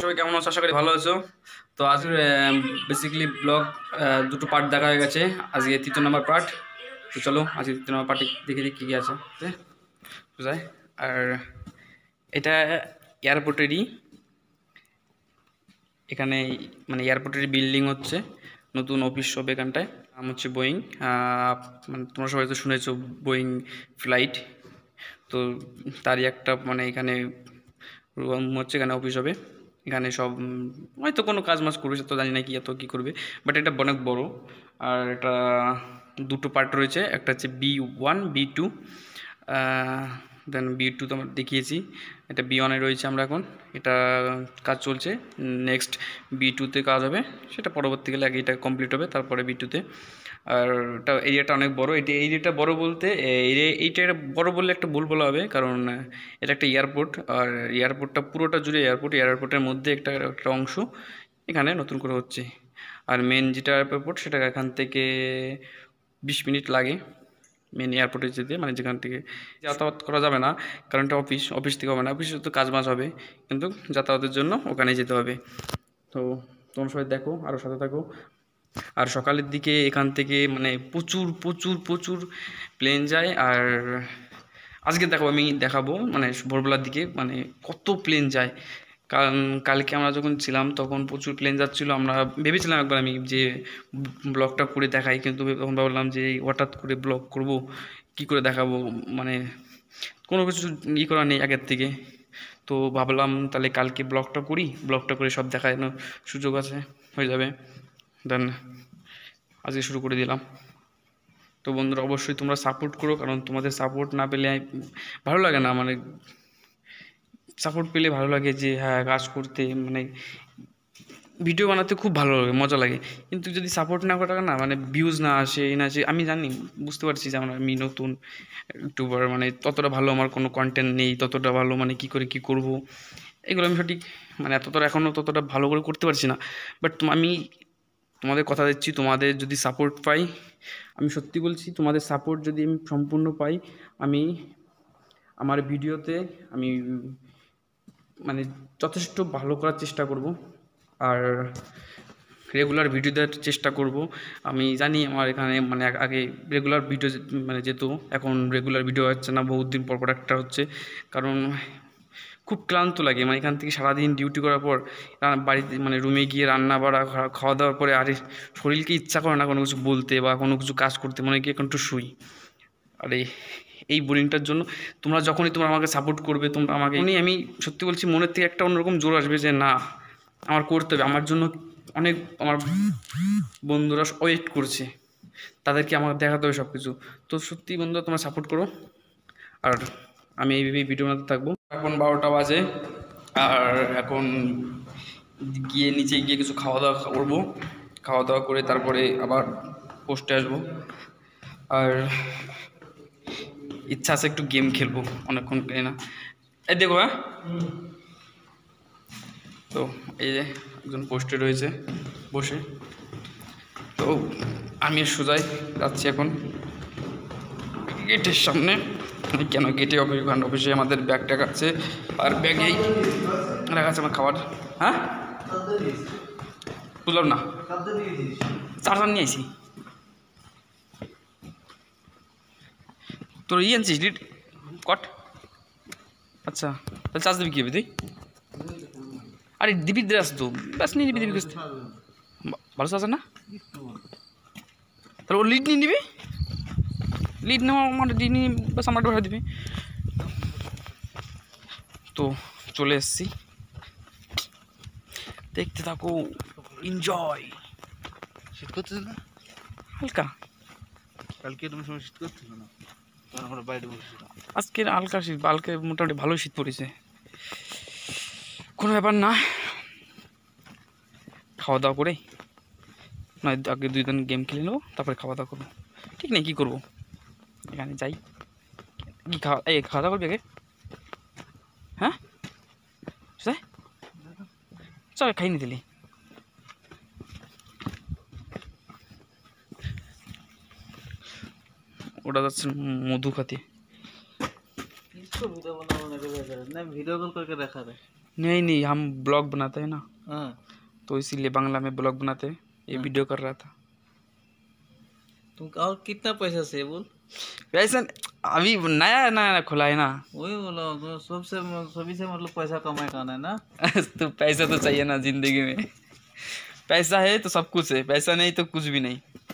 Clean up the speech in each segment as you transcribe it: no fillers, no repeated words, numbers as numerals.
সবাই কেমন আছো? আশা করি ভালো আছো। তো আজ বেসিক্যালি ব্লগ দুটো পার্ট দেখা হয়ে গেছে। আজকে 3 নম্বর পার্ট। তো চলো আজকে 3 নম্বর পার্টে দেখে দিই কী কী আছে বুঝায়। আর এটা এয়ারপোর্টেরই, এখানে মানে এয়ারপোর্টেরই বিল্ডিং হচ্ছে, নতুন অফিস হবে এখানটায়। নাম হচ্ছে বোয়িং। মানে তোমরা সবাই তো শুনেছো বোয়িং ফ্লাইট। তো তারই একটা মানে এখানে রুম হচ্ছে, এখানে অফিস হবে। এখানে সব হয়তো কোনো কাজ মাজ করবে, সে তো জানি না কি এত কী করবে, বাট এটা অনেক বড়। আর এটা দুটো পার্ট রয়েছে, একটা হচ্ছে B1 B2, দেন B2 তো আমরা দেখিয়েছি, এটা B1-এ রয়েছে আমরা এখন। এটা কাজ চলছে, নেক্সট B2-তে কাজ হবে, সেটা পরবর্তীকালে আগে এটা কমপ্লিট হবে, তারপরে B2-তে। আর এটা এরিয়াটা অনেক বড়। এরিয়াটা বড় বলতে এইটা বড় বললে একটা ভুল বলা হবে, কারণ এটা একটা এয়ারপোর্ট। আর এয়ারপোর্টটা পুরোটা জুড়ে এয়ারপোর্টের মধ্যে একটা একটা অংশ এখানে নতুন করে হচ্ছে। আর মেন যেটা এয়ারপোর্ট, সেটা এখান থেকে 20 মিনিট লাগে মেন এয়ারপোর্টে যেতে, মানে যেখান থেকে যাতায়াত করা যাবে না, কারণ এটা অফিস থেকে হবে না, অফিসে তো কাজ বাজ হবে, কিন্তু যাতায়াতের জন্য ওখানে যেতে হবে। তো তোমরা সবাই দেখো, আরও সাথে থাকো। আর সকালের দিকে এখান থেকে মানে প্রচুর প্রচুর প্রচুর প্লেন যায়। আর আজকে আমি দেখাবো মানে ভোরবেলার দিকে মানে কত প্লেন যায়। কারণ কালকে আমরা যখন ছিলাম তখন প্রচুর প্লেন যাচ্ছিলো। আমরা ভেবেছিলাম একবার আমি যে ব্লগটা করে দেখাই, কিন্তু তখন ভাবলাম যে হঠাৎ করে ব্লগ করব, কি করে দেখাবো, মানে কোনো কিছু করা নেই আগের থেকে। তো ভাবলাম তাহলে কালকে ব্লগটা করে সব দেখানোর সুযোগ আছে, হয়ে যাবে। দেন আজকে শুরু করে দিলাম। তো বন্ধুরা, অবশ্যই তোমরা সাপোর্ট করো, কারণ তোমাদের সাপোর্ট না পেলে ভালো লাগে না। মানে সাপোর্ট পেলে ভালো লাগে যে হ্যাঁ কাজ করতে, মানে ভিডিও বানাতে খুব ভালো লাগে, মজা লাগে। কিন্তু যদি সাপোর্ট না করা না, মানে ভিউজ না আসে, না আসে, আমি জানি, বুঝতে পারছি যে আমি নতুন ইউটিউবার, মানে ততটা ভালো আমার কোনো কন্টেন্ট নেই, ততটা ভালো মানে কী করে কী করব, এগুলো আমি সঠিক মানে এখনও ততটা ভালো করে করতে পারছি না। বাট আমি তোমাদের কথা দিচ্ছি, তোমাদের যদি সাপোর্ট পাই, আমি সত্যি বলছি, তোমাদের সাপোর্ট যদি আমি সম্পূর্ণ পাই, আমি আমার ভিডিওতে আমি মানে যথেষ্ট ভালো করার চেষ্টা করব। আর রেগুলার ভিডিও দেওয়ার চেষ্টা করব। আমি জানি আমার এখানে মানে আগে রেগুলার ভিডিও মানে যেত, এখন রেগুলার ভিডিও হচ্ছে না, বহুত দিন পর পর একটা হচ্ছে। কারণ খুব ক্লান্ত লাগে, মানে এখান থেকে সারাদিন ডিউটি করার পর বাড়িতে মানে রুমে গিয়ে রান্না বাড়া খাওয়া দাওয়ার পরে আর শরীরকে ইচ্ছা করে না কোনো কিছু বলতে বা কোনো কিছু কাজ করতে, মনে গিয়ে একটু শুই। আর এই বোরিংটার জন্য তোমরা আমাকে সাপোর্ট করবে, তোমরা আমাকে আমি সত্যি বলছি, মনের থেকে একটা অন্যরকম জোর আসবে যে না আমার করতে হবে। আমার জন্য অনেক আমার বন্ধুরা ওয়েট করছে, তাদেরকে আমাকে দেখাতে হবে সব কিছু। তো সত্যি বন্ধুরা, তোমরা সাপোর্ট করো। আর আমি এইভাবেই ভিডিও বানাতে থাকবো। এখন 12টা বাজে, আর এখন নিচে গিয়ে কিছু খাওয়া দাওয়া করবো। খাওয়া দাওয়া করে তারপরে আবার পোস্টে আসবো। আর ইচ্ছা আছে একটু গেম খেলবো, অনেকক্ষণ খেলি না। এই দেখো, হ্যাঁ, তো এই যে একজন পোস্টে রয়েছে বসে। তো আমি সোজাই যাচ্ছি এখন গেটের সামনে। কেন গেটে অফিসে আমাদের ব্যাগ ট্যাগ আছে, আর ব্যাগেই রাখা আছে আমার খাবার। হ্যাঁ, বুঝলাম না, চার্জার নিয়ে আইসি। তোর আনছিস লিড কট? আচ্ছা, তাহলে চার্জ দিবি কী হবে তুই? আরে দিবি দে আসতো, ব্যাস নিয়ে নিবি, দিবি ভালো চার্জার না? তাহলে ও লিড নিয়ে নিবি, লিড নেওয়া মানে লিড নিয়ে ব্যাস আমার ধরে দিবি। তো চলে এসছি, দেখতে থাকো, এনজয়। শীত করতেছে না হালকা? কালকে তুমি সময় শীত করতেছে না, তখন আমরা বাইরে বসেছিলাম। আজকের হালকা শীত, কালকে মোটামুটি ভালোই শীত পড়েছে, কোনো ব্যাপার না। খাওয়া দাওয়া করে নয় আগে 2 দিন গেম খেলে নেবো, তারপরে খাওয়া দাওয়া করবো। ঠিক নেই, কী করবো, এখানে যাই কি খাওয়া দাওয়া করবি আগে? হ্যাঁ চল খাইনি দিলি। ওটা যাচ্ছে মধু খাতে। ভিডিও কল করে দেখা দেয়। नहीं नहीं, हम ब्लॉग बनाते हैं ना, हाँ तो इसीलिए बांग्ला में ब्लॉग बनाते हैं, ये वीडियो कर रहा था। तुम और कितना पैसा से बोल। वैसे अभी नया नया खुला है ना। वही बोला तो सबसे सभी से मतलब पैसा कमाए का है ना। तो पैसा तो चाहिए ना जिंदगी में, पैसा है तो सब कुछ है, पैसा नहीं तो कुछ भी नहीं।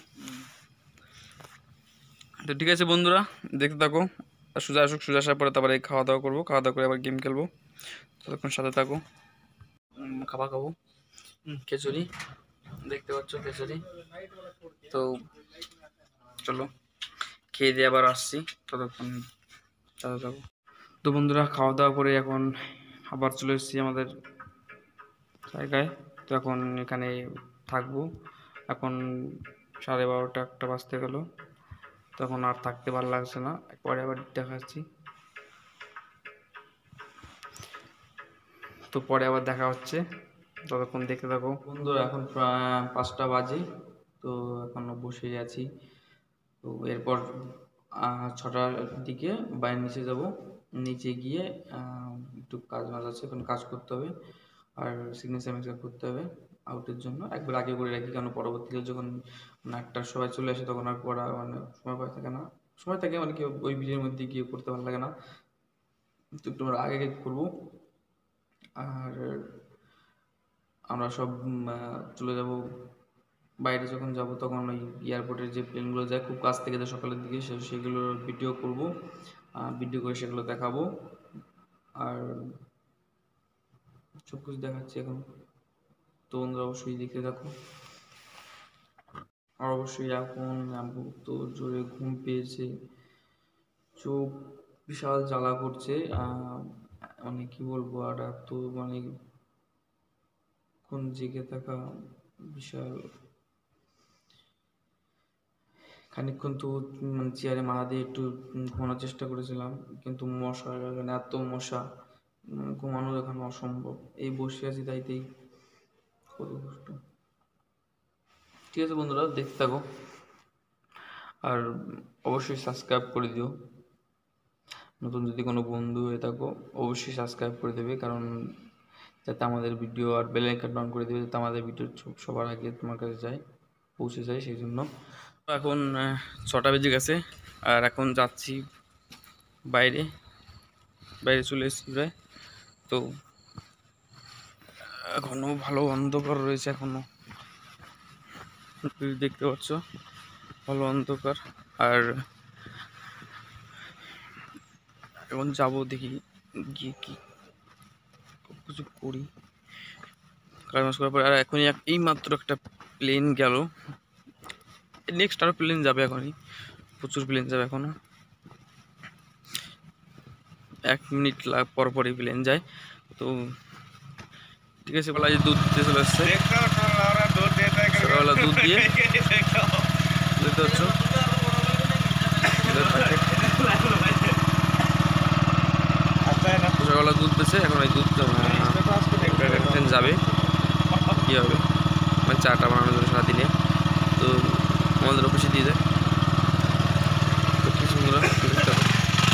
তো ঠিক আছে বন্ধুরা, দেখতে থাকো। আর সোজা আসুক, সোজা আসার পরে তারপরে খাওয়া দাওয়া করবো, খাওয়া দাওয়া করে আবার গেম খেলবো। ততক্ষণ সাথে থাকো। খাবার খাবো, খিচুড়ি, দেখতে পাচ্ছ খিচুড়ি। তো চলো খেয়ে দিয়ে আবার আসছি, ততক্ষণ সাথে থাকো। তো বন্ধুরা, খাওয়া দাওয়া করে এখন আবার চলে এসেছি আমাদের জায়গায়। তো এখন এখানে থাকবো। এখন 12:30 একটা বাজতে গেল, তখন আর থাকতে ভালো লাগছে না, পরে আবার দেখাচ্ছি। তো পরে আবার দেখা হচ্ছে, ততক্ষণ দেখতে থাকো বন্ধুরা। এখন প্রায় 5টা বাজে, তো এখনো বসে আছি। তো এরপর 6টার দিকে বাইরে নিচে যাব, নিচে গিয়ে একটু কাজ বাজ আছে, এখন কাজ করতে হবে, আর সিগনেচার করতে হবে আউটের জন্য। একবার আগে করে রাখি, কারণ পরবর্তীতে যখন 8টার সময় চলে আসে তখন আর পড়া মানে সময় পাওয়া থাকে না। সময় থাকে মানে কি, ওই ভিড়ের মধ্যে গিয়ে করতে ভালো লাগে না, তো একটু আমরা আগে আগে করবো। আর আমরা সব চলে যাব বাইরে। যখন যাব তখন ওই এয়ারপোর্টের যে প্লেনগুলো যায় খুব কাছ থেকে, তো সকালের দিকে সেগুলোর ভিডিও করব, ভিডিও করে সেগুলো দেখাবো, আর সব কিছু দেখাচ্ছি এখন। তো বন্ধুরা অবশ্যই দেখতে থাকো। আর অবশ্যই এখন তো জোরে ঘুম পেয়েছে, চোখ বিশাল জ্বালা করছে, মানে কি বলবো, আর এত মানে কোন জেগে থাকা বিশাল। খানিকক্ষণ তো মানে চেয়ারে মাথা দিয়ে একটু ঘুমানোর চেষ্টা করেছিলাম, কিন্তু মশা এখানে এত মশা, ঘুমানো এখানে অসম্ভব। এই বসে আছি তাইতেই কত কষ্ট। ঠিক আছে বন্ধুরা, দেখতে থাকো, আর অবশ্যই সাবস্ক্রাইব করে দিও। নতুন যদি কোনো বন্ধু হয়ে থাকো অবশ্যই সাবস্ক্রাইব করে দেবে, কারণ যাতে আমাদের ভিডিও, আর বেল আইকনটা অন করে দেবে যাতে আমাদের ভিডিও সবার আগে তোমার কাছে যায়, পৌঁছে যায়, সেই জন্য। এখন 6টা বেজে গেছে, আর এখন যাচ্ছি বাইরে, বাইরে চলে এসেছি প্রায়। তো এখনও ভালো অন্ধকার রয়েছে, এখনও দেখতে পাচ্ছ ভালো অন্ধকার। আর এখন যাবো, দেখি গিয়ে কি কিছু করি, কাজ বাজ করার পর। আর এখনই এই মাত্র একটা প্লেন গেল, নেক্সট আরও প্লেন যাবে, এখনই প্রচুর প্লেন যাবে এখনও। 1 মিনিট পর পরই প্লেন যায়। তো ঠিক আছে, বলা যে দুধ দিতে চলে আসছে, সকালবেলা দুধ দিয়ে দেখতে পাচ্ছ সকালবেলা দুধ দিচ্ছে। এখন এই দুধ ট্রেন যাবে, কী হবে মানে চাটা বানানোর জন্য সারাদিনে, তো আমাদের অফিসে দিয়ে যায়। তো কি সুন্দর দেখতে হবে।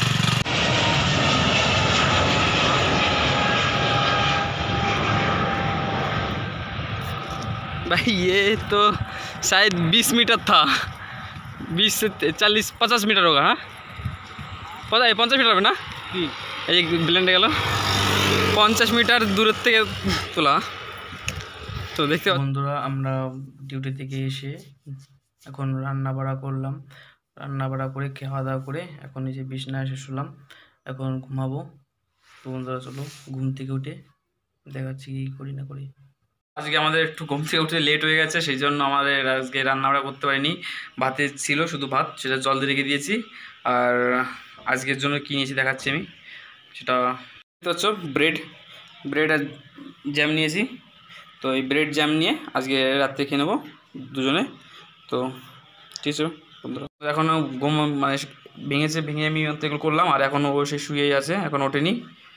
भाई ये तो शायद 20 मीटर था, 20 से 40-50 मीटर होगा। हाँ पता है 50 मीटर হবে না, এই যে ব্লেন্ডে গেল 50 মিটার দূরের থেকে তোলা। তো দেখতে বন্ধুরা, আমরা ডিউটি থেকে এসে এখন রান্না বাড়া করলাম, রান্না বাড়া করে খাওয়া দাওয়া করে এখন এই যে বিছানায় এসে শুলাম, এখন ঘুমাবো। তো বন্ধুরা চলো ঘুম থেকে উঠে দেখাচ্ছি কি করি না করি। আজকে আমাদের একটু ঘুম থেকে উঠে লেট হয়ে গেছে, সেই জন্য আমাদের আজকে রান্নাবাড়া করতে পারিনি। ভাতে ছিল শুধু ভাত, সেটা জল দিয়ে রেখে দিয়েছি। আর আজকের জন্য কী নিয়েছি দেখাচ্ছি আমি, সেটা দেখতে পাচ্ছ, ব্রেড আর জ্যাম নিয়েছি। তো এই ব্রেড জ্যাম নিয়ে আজকে রাত্রে খেয়ে নেবো দুজনে। তো ঠিক আছে বন্ধুরা, এখনও ঘুম মানে ভেঙে আমি এগুলো করলাম, আর এখনও ও সে শুয়েই আছে, এখন ওঠেনি।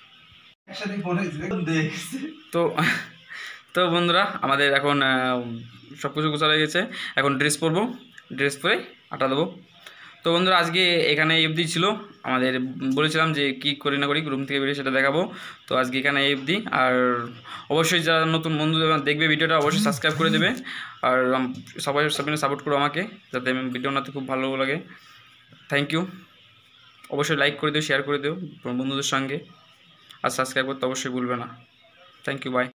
তো তো বন্ধুরা, আমাদের এখন সব কিছু গোছানো হয়ে গেছে, এখন ড্রেস পরবো, ড্রেস পরে আটা দেবো। তো বন্ধুরা আজকে এখানে এই অবধি ছিল। আমাদের বলেছিলাম যে কী করি না করি রুম থেকে বেরিয়ে সেটা দেখাবো। তো আজকে এখানে এই অবধি। আর অবশ্যই যারা নতুন বন্ধু দেখবে ভিডিওটা অবশ্যই সাবস্ক্রাইব করে দেবে। আর সবাই সাপোর্ট করো আমাকে, যাতে আমি ভিডিও বানাতে খুব ভালো লাগে। Thank you. অবশ্যই লাইক করে দিও, শেয়ার করে দিও বন্ধুদের সঙ্গে, আর সাবস্ক্রাইব করতে অবশ্যই ভুলবে না। Thank you, by.